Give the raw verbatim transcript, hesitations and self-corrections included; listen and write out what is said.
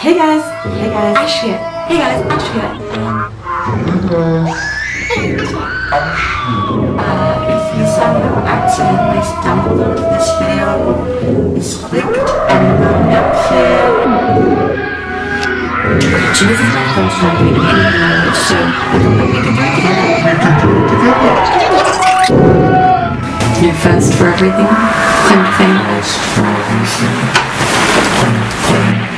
Hey guys, hey guys, Ash here. Hey guys, Ash here. Uh, if you somehow accidentally stumbled onto this video, it's clicked and up here. So this is my first time doing anything like this, so I thought that we could do it together. You're first for everything. Claim to fame. First for everything.